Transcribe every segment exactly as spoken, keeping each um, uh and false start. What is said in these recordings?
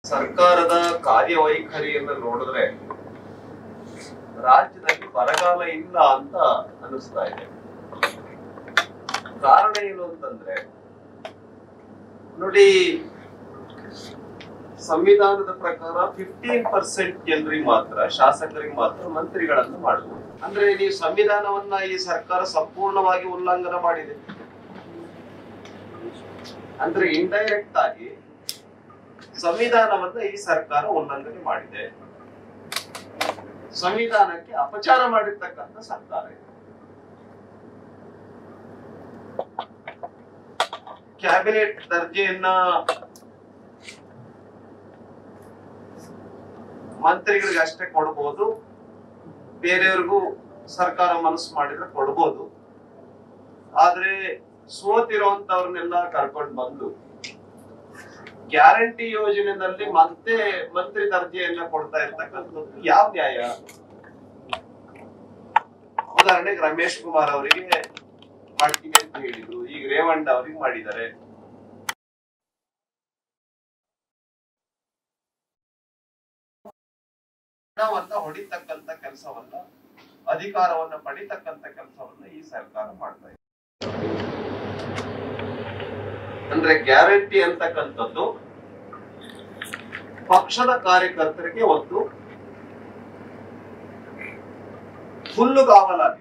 ಸರ್ಕಾರದ ಕಾರ್ಯವೈಖರಿಯನ್ನು ನೋಡಿದ್ರೆ ರಾಜ್ಯದಲ್ಲಿ ಬರಗಾಲ ಇಲ್ಲ ಅಂತ ಅನಿಸ್ತಾ ಇದೆ. ಕಾರಣ ಏನು ಅಂತಂದ್ರೆ ನೋಡಿ, ಸಂವಿಧಾನದ ಪ್ರಕಾರ ಫಿಫ್ಟೀನ್ ಪರ್ಸೆಂಟ್ ಜನರಿಗೆ ಮಾತ್ರ, ಶಾಸಕರಿಗೆ ಮಾತ್ರ ಮಂತ್ರಿಗಳನ್ನು ಮಾಡಬಹುದು. ಅಂದ್ರೆ ನೀವು ಸಂವಿಧಾನವನ್ನ ಈ ಸರ್ಕಾರ ಸಂಪೂರ್ಣವಾಗಿ ಉಲ್ಲಂಘನೆ ಮಾಡಿದೆ. ಅಂದ್ರೆ ಇಂಡೈರೆಕ್ಟ್ ಆಗಿ ಸಂವಿಧಾನವನ್ನ ಈ ಸರ್ಕಾರ ಉಲ್ಲಂಘನೆ ಮಾಡಿದೆ. ಸಂವಿಧಾನಕ್ಕೆ ಅಪಚಾರ ಮಾಡಿರ್ತಕ್ಕಂಥ ಸರ್ಕಾರ ಇದೆ. ಕ್ಯಾಬಿನೆಟ್ ದರ್ಜೆಯನ್ನ ಮಂತ್ರಿಗಳಿಗೆ ಅಷ್ಟೇ ಕೊಡಬಹುದು, ಬೇರೆಯವ್ರಿಗೂ ಸರ್ಕಾರ ಮನಸ್ಸು ಮಾಡಿದ್ರೆ ಕೊಡ್ಬೋದು. ಆದ್ರೆ ಸೋತಿರುವಂತವ್ರನ್ನೆಲ್ಲ ಕರ್ಕೊಂಡು ಬಂದು ಗ್ಯಾರಂಟಿ ಯೋಜನೆಯಲ್ಲಿ ಮತ್ತೆ ಮಂತ್ರಿ ದರ್ಜೆಯನ್ನ ಕೊಡ್ತಾ ಇರ್ತಕ್ಕಂಥದ್ದು ಯಾವ ನ್ಯಾಯ? ಉದಾಹರಣೆಗೆ ರಮೇಶ್ ಕುಮಾರ್ ಅವರಿಗೆ ಮಾಡ್ತೀವಿ ಅಂತ ಹೇಳಿದ್ರು, ಈಗ ರೇವಣ್ಣ ಅವ್ರಿಗೆ ಮಾಡಿದ್ದಾರೆ. ಹಣವನ್ನ ಹೊಡಿತಕ್ಕಂತ ಕೆಲಸವನ್ನ, ಅಧಿಕಾರವನ್ನ ಪಡಿತಕ್ಕಂತ ಕೆಲಸವನ್ನ ಈ ಸರ್ಕಾರ ಮಾಡ್ತಾ ಇದೆ. ಅಂದ್ರೆ ಗ್ಯಾರಂಟಿ ಅಂತಕ್ಕಂಥದ್ದು ಪಕ್ಷದ ಕಾರ್ಯಕರ್ತರಿಗೆ ಒಂದು ಹುಲ್ಲುಗಾವಲಾಗಿದೆ.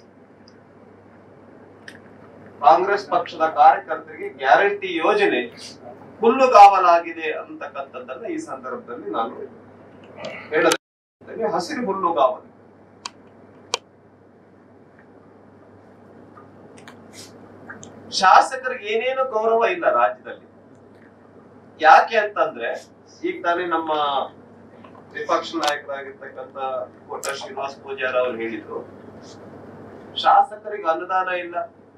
ಕಾಂಗ್ರೆಸ್ ಪಕ್ಷದ ಕಾರ್ಯಕರ್ತರಿಗೆ ಗ್ಯಾರಂಟಿ ಯೋಜನೆ ಹುಲ್ಲುಗಾವಲಾಗಿದೆ ಅಂತಕ್ಕಂಥದ್ದನ್ನ ಈ ಸಂದರ್ಭದಲ್ಲಿ ನಾನು ಹೇಳಿದೆ. ಹಸಿರು ಹುಲ್ಲುಗಾವಲು. ಶಾಸಕರಿಗೆ ಏನೇನು ಗೌರವ ಇಲ್ಲ ರಾಜ್ಯದಲ್ಲಿ. ಯಾಕೆ ಅಂತಂದ್ರೆ, ಈಗ ತಾನೇ ನಮ್ಮ ವಿಪಕ್ಷ ನಾಯಕರಾಗಿರ್ತಕ್ಕಂಥ ಕೋಟ ಶ್ರೀನಿವಾಸ ಪೂಜಾರಿ ಅವರು ಹೇಳಿದ್ರು, ಶಾಸಕರಿಗೆ ಅನುದಾನ ಇಲ್ಲ,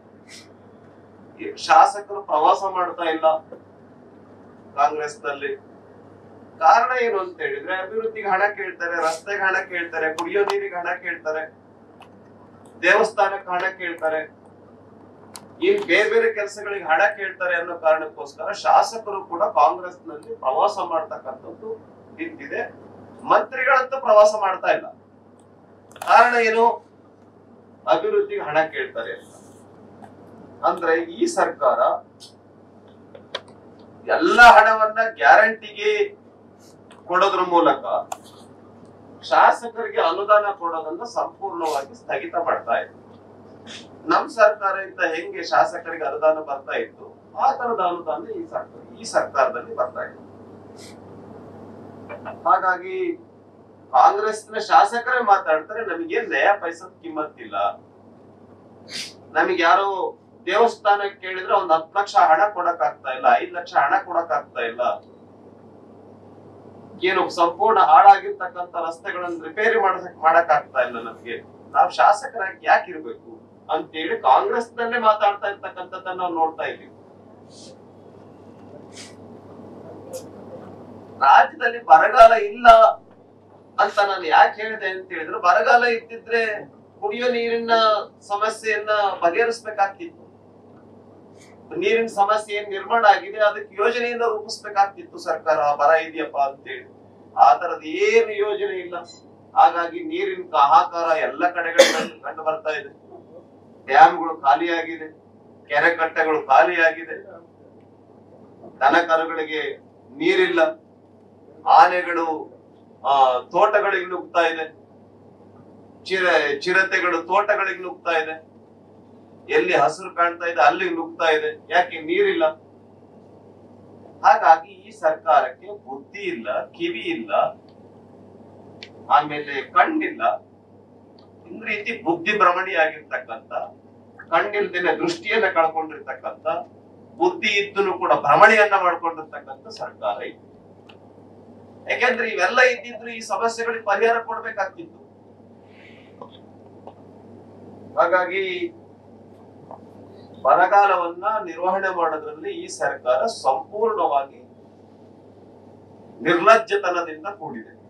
ಶಾಸಕರು ಪ್ರವಾಸ ಮಾಡ್ತಾ ಇಲ್ಲ ಕಾಂಗ್ರೆಸ್ನಲ್ಲಿ. ಕಾರಣ ಏನು ಅಂತ ಹೇಳಿದ್ರೆ, ಅಭಿವೃದ್ಧಿಗೆ ಹಣ ಕೇಳ್ತಾರೆ, ರಸ್ತೆಗೆ ಹಣ ಕೇಳ್ತಾರೆ, ಕುಡಿಯೋ ನೀರಿಗೆ ಹಣ ಕೇಳ್ತಾರೆ, ದೇವಸ್ಥಾನಕ್ಕೆ ಹಣ ಕೇಳ್ತಾರೆ, ಇನ್ ಬೇರೆ ಬೇರೆ ಕೆಲಸಗಳಿಗೆ ಹಣ ಕೇಳ್ತಾರೆ ಅನ್ನೋ ಕಾರಣಕ್ಕೋಸ್ಕರ ಶಾಸಕರು ಕೂಡ ಕಾಂಗ್ರೆಸ್ ನಲ್ಲಿ ಪ್ರವಾಸ ಮಾಡ್ತಕ್ಕಂಥದ್ದು ನಿಂತಿದೆ. ಮಂತ್ರಿಗಳಂತೂ ಪ್ರವಾಸ ಮಾಡ್ತಾ ಇಲ್ಲ. ಕಾರಣ ಏನು? ಅಭಿವೃದ್ಧಿಗೆ ಹಣ ಕೇಳ್ತಾರೆ ಅಂತ. ಅಂದ್ರೆ ಈ ಸರ್ಕಾರ ಎಲ್ಲ ಹಣವನ್ನ ಗ್ಯಾರಂಟಿಗೆ ಕೊಡೋದ್ರ ಮೂಲಕ ಶಾಸಕರಿಗೆ ಅನುದಾನ ಕೊಡೋದನ್ನ ಸಂಪೂರ್ಣವಾಗಿ ಸ್ಥಗಿತ ಮಾಡ್ತಾ ಇದೆ. ನಮ್ ಸರ್ಕಾರ ಇಂದ ಹೆಂಗೆ ಶಾಸಕರಿಗೆ ಅನುದಾನ ಬರ್ತಾ ಇತ್ತು, ಆ ತರದ ಅನುದಾನ ಈ ಸರ್ಕಾರ ಈ ಸರ್ಕಾರದಲ್ಲಿ ಬರ್ತಾ ಇದೆ. ಹಾಗಾಗಿ ಕಾಂಗ್ರೆಸ್ನ ಶಾಸಕರೇ ಮಾತಾಡ್ತಾರೆ, ನಮಗೆ ನಯಾ ಪೈಸದ ಕಿಮ್ಮತ್ತಿಲ್ಲ, ನಮಗೆ ಯಾರೋ ದೇವಸ್ಥಾನಕ್ಕೆ ಕೇಳಿದ್ರೆ ಒಂದ್ ಹತ್ತು ಲಕ್ಷ ಹಣ ಕೊಡಕ್ ಆಗ್ತಾ ಇಲ್ಲ, ಐದ್ ಲಕ್ಷ ಹಣ ಕೊಡಕ್ ಆಗ್ತಾ ಇಲ್ಲ, ಏನು ಸಂಪೂರ್ಣ ಹಾಳಾಗಿರ್ತಕ್ಕಂಥ ರಸ್ತೆಗಳನ್ನ ರಿಪೇರಿ ಮಾಡಕ್ ಮಾಡಕ್ ಆಗ್ತಾ ಇಲ್ಲ, ನಮ್ಗೆ ನಾವ್ ಶಾಸಕರಾಗಿ ಯಾಕೆ ಇರ್ಬೇಕು ಅಂತೇಳಿ ಕಾಂಗ್ರೆಸ್ ನಲ್ಲೇ ಮಾತಾಡ್ತಾ ಇರ್ತಕ್ಕಂಥದ್ದನ್ನ ನಾವು ನೋಡ್ತಾ ಇದ್ದೀವಿ. ರಾಜ್ಯದಲ್ಲಿ ಬರಗಾಲ ಇಲ್ಲ ಅಂತ ನಾನು ಯಾಕೆ ಹೇಳಿದೆ ಅಂತ ಹೇಳಿದ್ರೆ, ಬರಗಾಲ ಇದ್ದಿದ್ರೆ ಕುಡಿಯೋ ನೀರಿನ ಸಮಸ್ಯೆಯನ್ನ ಬಗೆಹರಿಸಬೇಕಾಗ್ತಿತ್ತು. ನೀರಿನ ಸಮಸ್ಯೆ ಏನ್ ನಿರ್ಮಾಣ ಆಗಿದೆ ಅದಕ್ಕೆ ಯೋಜನೆಯಿಂದ ರೂಪಿಸ್ಬೇಕಾಗ್ತಿತ್ತು ಸರ್ಕಾರ. ಬರ ಇದೆಯಪ್ಪ ಅಂತೇಳಿ ಆ ತರದ ಏನು ಯೋಜನೆ ಇಲ್ಲ. ಹಾಗಾಗಿ ನೀರಿನ ಹಾಹಾಕಾರ ಎಲ್ಲ ಕಡೆಗಳಲ್ಲಿ ಕಂಡು ಬರ್ತಾ ಇದೆ. ಡ್ಯಾಮ್ಗಳು ಖಾಲಿಯಾಗಿದೆ, ಕೆರೆ ಕಟ್ಟೆಗಳು ಖಾಲಿಯಾಗಿದೆ, ದನ ಕರುಗಳಿಗೆ ನೀರಿಲ್ಲ, ಆನೆಗಳು ಆ ತೋಟಗಳಿಗೆ ನುಗ್ತಾ ಇದೆ, ಚಿರ ಚಿರತೆಗಳು ತೋಟಗಳಿಗೆ ನುಗ್ತಾ ಇದೆ, ಎಲ್ಲಿ ಹಸಿರು ಕಾಣ್ತಾ ಇದೆ ಅಲ್ಲಿಗೆ ನುಗ್ತಾ ಇದೆ. ಯಾಕೆ? ನೀರಿಲ್ಲ. ಹಾಗಾಗಿ ಈ ಸರ್ಕಾರಕ್ಕೆ ಬುದ್ಧಿ ಇಲ್ಲ, ಕಿವಿ ಇಲ್ಲ, ಆಮೇಲೆ ಕಣ್ಣಿಲ್ಲ. ಇನ್ ರೀತಿ ಬುದ್ಧಿ ಭ್ರಮಣಿಯಾಗಿರ್ತಕ್ಕಂಥ, ಕಣ್ಣಿಲ್ದೇನೆ ದೃಷ್ಟಿಯನ್ನ ಕಳ್ಕೊಂಡಿರ್ತಕ್ಕಂಥ, ಬುದ್ಧಿ ಇದ್ದನು ಕೂಡ ಭ್ರಮಣೆಯನ್ನ ಮಾಡ್ಕೊಂಡಿರ್ತಕ್ಕಂಥ ಸರ್ಕಾರ ಇದೆ. ಯಾಕೆಂದ್ರೆ ಇವೆಲ್ಲ ಇದ್ದಿದ್ರು ಈ ಸಮಸ್ಯೆಗಳಿಗೆ ಪರಿಹಾರ ಕೊಡ್ಬೇಕಾಗ್ತಿತ್ತು. ಹಾಗಾಗಿ ಬರಗಾಲವನ್ನ ನಿರ್ವಹಣೆ ಮಾಡೋದ್ರಲ್ಲಿ ಈ ಸರ್ಕಾರ ಸಂಪೂರ್ಣವಾಗಿ ನಿರ್ಲಜ್ಜತನದಿಂದ ಕೂಡಿದೆ.